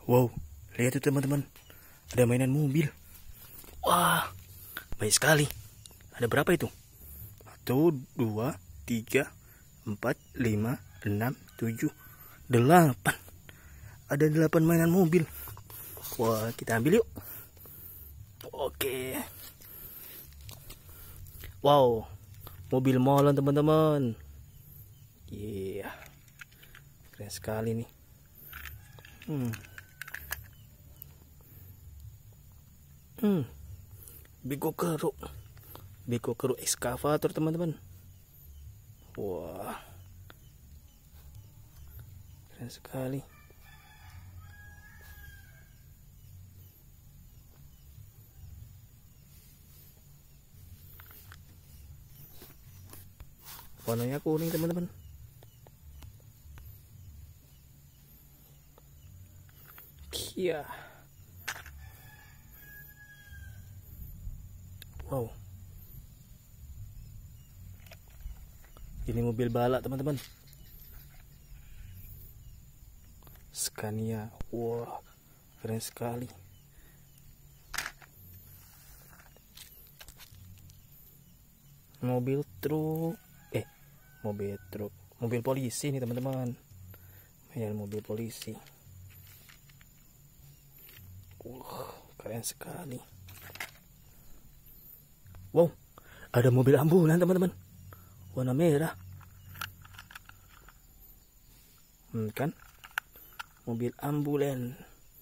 Wow, lihat tuh teman-teman, ada mainan mobil. Wah, baik sekali. Ada berapa itu? 1, 2, 3, 4, 5, 6, 7, 8. Ada 8 mainan mobil. Wah, kita ambil yuk. Oke. Wow, mobil molen teman-teman. Iya, keren sekali nih. Beko Keru ekskavator teman-teman. Wah, keren sekali. Warnanya kuning teman-teman. Iya. Wow. Ini mobil balak teman-teman. Scania. Wah, keren sekali. Mobil truk. Mobil polisi nih teman-teman. Ya, mobil polisi. Wah, keren sekali. Wow, ada mobil ambulan teman-teman. Warna merah. Kan? Mobil ambulan.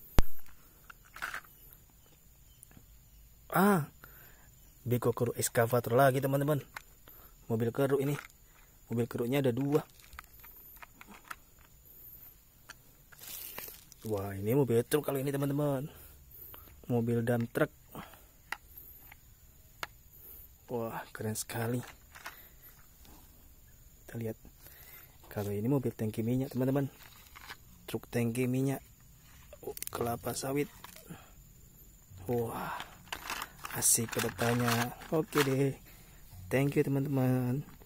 Beko Keru ekskavator lagi teman-teman. Mobil keru ini. Mobil kerunya ada 2. Wah, ini mobil truk kali ini teman-teman. Mobil dump truck. Wah, keren sekali. Kita lihat. Kalau ini mobil tangki minyak teman-teman. Truk tangki minyak. Kelapa sawit. Wah, asik ke depannya. Oke deh. Thank you teman-teman.